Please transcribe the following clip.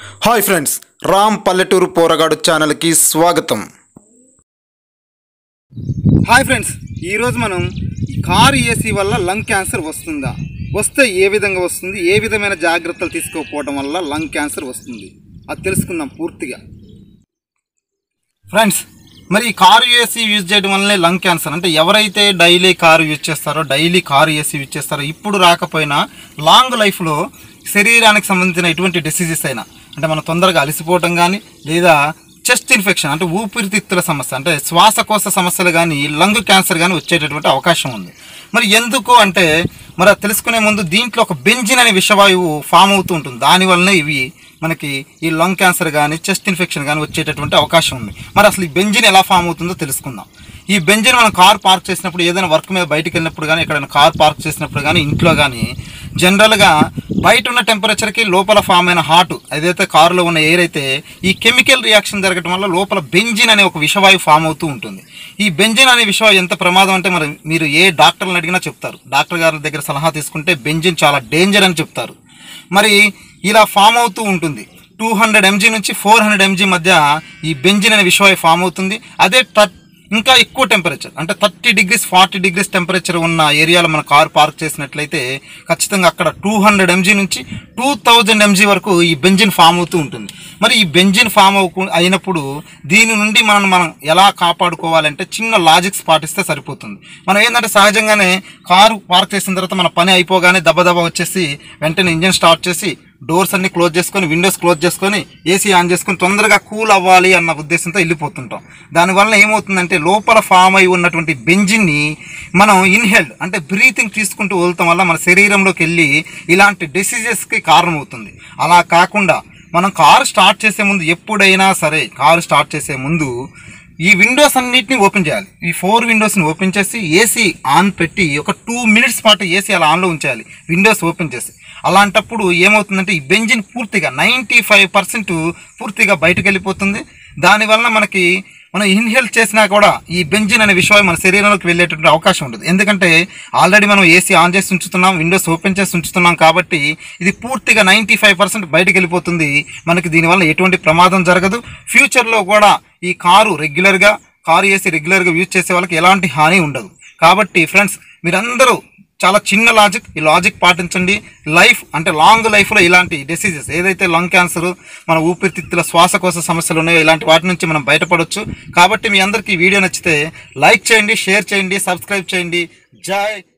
हाय friends, Ram पल्लेटूरू पोरगाडु channel की स्वागतम। हाय फ्रेंड्स, ఈ రోజు మనం కార్ ఏసీ వల్ల లంగ్ క్యాన్సర్ వస్తుందా, వస్తే ఏ విధంగా వస్తుంది, ఏ విధమైన జాగ్రత్తలు తీసుకోకపోవడం వల్ల లంగ్ క్యాన్సర్ వస్తుంది అది తెలుసుకుందాం పూర్తిగా. ఫ్రెండ్స్, మరి ఈ కారు ఏసీ యూజ్ చేయడం వల్లనే లంగ్ క్యాన్సర్ అంటే ఎవరైతే డైలీ కారు యూజ్ చేస్తారో, డైలీ కారు ఏసీ యూజ్ చేస్తారో, ఇప్పుడు రాకపోయినా లాంగ్ లైఫ్లో శరీరానికి సంబంధించిన ఎటువంటి డిసీజెస్ అయినా అంటే మనం తొందరగా అలసిపోవటం కానీ, లేదా చెస్ట్ ఇన్ఫెక్షన్ అంటే ఊపిరితిత్తుల సమస్య అంటే శ్వాసకోశ సమస్యలు కానీ, లంగ్ క్యాన్సర్ కానీ వచ్చేటటువంటి అవకాశం ఉంది. మరి ఎందుకు అంటే మరి తెలుసుకునే ముందు దీంట్లో ఒక బెంజిన్ అనే విషవాయువు ఫామ్ అవుతూ ఉంటుంది. దానివల్లనే ఇవి మనకి ఈ లంగ్ క్యాన్సర్ కానీ, చెస్ట్ ఇన్ఫెక్షన్ కానీ వచ్చేటటువంటి అవకాశం ఉంది. మరి అసలు ఈ బెంజిన్ ఎలా ఫామ్ అవుతుందో తెలుసుకుందాం. ఈ బెంజిన్ మనం కార్ పార్క్ చేసినప్పుడు, ఏదైనా వర్క్ మీద బయటికి వెళ్ళినప్పుడు కానీ, ఎక్కడైనా కార్ పార్క్ చేసినప్పుడు కానీ, ఇంట్లో కానీ జనరల్గా బయట ఉన్న టెంపరేచర్కి లోపల ఫామ్ అయిన హాట్ ఏదైతే కారులో ఉన్న ఎయిర్ అయితే ఈ కెమికల్ రియాక్షన్ జరగడం వల్ల లోపల బెంజిన్ అనే ఒక విషవాయువు ఫామ్ అవుతూ ఉంటుంది. ఈ బెంజిన్ అనే విషవాయువు ఎంత ప్రమాదం అంటే మరి మీరు ఏ డాక్టర్ని అడిగినా చెప్తారు. డాక్టర్ గారి దగ్గర సలహా తీసుకుంటే బెంజిన్ చాలా డేంజర్ అని చెప్తారు. మరి ఇలా ఫామ్ అవుతూ ఉంటుంది. 200 mg నుంచి 400 mg మధ్య ఈ బెంజిన్ అనే విషవాయువు ఫామ్ అవుతుంది. అదే ఇంకా ఎక్కువ టెంపరేచర్ అంటే 30 degrees 40 degrees టెంపరేచర్ ఉన్న ఏరియాలో మన కారు పార్క్ చేసినట్లయితే ఖచ్చితంగా అక్కడ 200 mg నుంచి 2000 mg వరకు ఈ బెంజిన్ ఫామ్ అవుతూ ఉంటుంది. మరి ఈ బెంజిన్ ఫామ్ అయినప్పుడు దీని నుండి మనం ఎలా కాపాడుకోవాలంటే చిన్న లాజిక్స్ పాటిస్తే సరిపోతుంది. మనం ఏంటంటే సహజంగానే కారు పార్క్ చేసిన తర్వాత మన పని అయిపోగానే దబదబ వచ్చేసి వెంటనే ఇంజన్ స్టార్ట్ చేసి డోర్స్ అన్ని క్లోజ్ చేసుకొని, విండోస్ క్లోజ్ చేసుకొని, ఏసీ ఆన్ చేసుకొని తొందరగా కూల్ అవ్వాలి అన్న ఉద్దేశంతో వెళ్ళిపోతుంటాం. దానివల్ల ఏమవుతుందంటే లోపల ఫామ్ అయి ఉన్నటువంటి బెంజిన్ని మనం ఇన్హేల్డ్ అంటే బ్రీతింగ్ తీసుకుంటూ వదలటం వల్ల మన శరీరంలోకి వెళ్ళి ఇలాంటి డిసీజెస్కి కారణమవుతుంది. అలా కాకుండా మనం కారు స్టార్ట్ చేసే ముందు, ఎప్పుడైనా సరే కారు స్టార్ట్ చేసే ముందు ఈ విండోస్ అన్నిటిని ఓపెన్ చేయాలి. ఈ 4 విండోస్ని ఓపెన్ చేసి ఏసీ ఆన్ పెట్టి ఒక 2 minutes పాటు ఏసీ అలా ఆన్లో ఉంచాలి విండోస్ ఓపెన్ చేసి. అలాంటప్పుడు ఏమవుతుందంటే ఈ బెంజిన్ పూర్తిగా 95% పూర్తిగా బయటకు వెళ్ళిపోతుంది. దానివల్ల మనం ఇన్హేల్ చేసినా కూడా ఈ బెంజిన్ అనే విషయం మన శరీరంలోకి వెళ్ళేటువంటి అవకాశం ఉండదు. ఎందుకంటే ఆల్రెడీ మనం ఏసీ ఆన్ చేసి ఉంచుతున్నాం, విండోస్ ఓపెన్ చేసి ఉంచుతున్నాం కాబట్టి ఇది పూర్తిగా 95% బయటకు వెళ్ళిపోతుంది. మనకి దీనివల్ల ఎటువంటి ప్రమాదం జరగదు. ఫ్యూచర్లో కూడా ఈ కారు ఏసీ రెగ్యులర్గా యూజ్ చేసే వాళ్ళకి ఎలాంటి హాని ఉండదు. కాబట్టి ఫ్రెండ్స్, మీరందరూ చాలా చిన్న లాజిక్, ఈ లాజిక్ పాటించండి. లాంగ్ లైఫ్లో ఇలాంటి డిసీజెస్ ఏదైతే లంగ్ క్యాన్సర్, మన ఊపిరితిత్తుల శ్వాసకోశ సమస్యలు ఉన్నాయో ఇలాంటి వాటి నుంచి మనం బయటపడవచ్చు. కాబట్టి మీ అందరికీ ఈ వీడియో నచ్చితే లైక్ చేయండి, షేర్ చేయండి, సబ్స్క్రైబ్ చేయండి. జై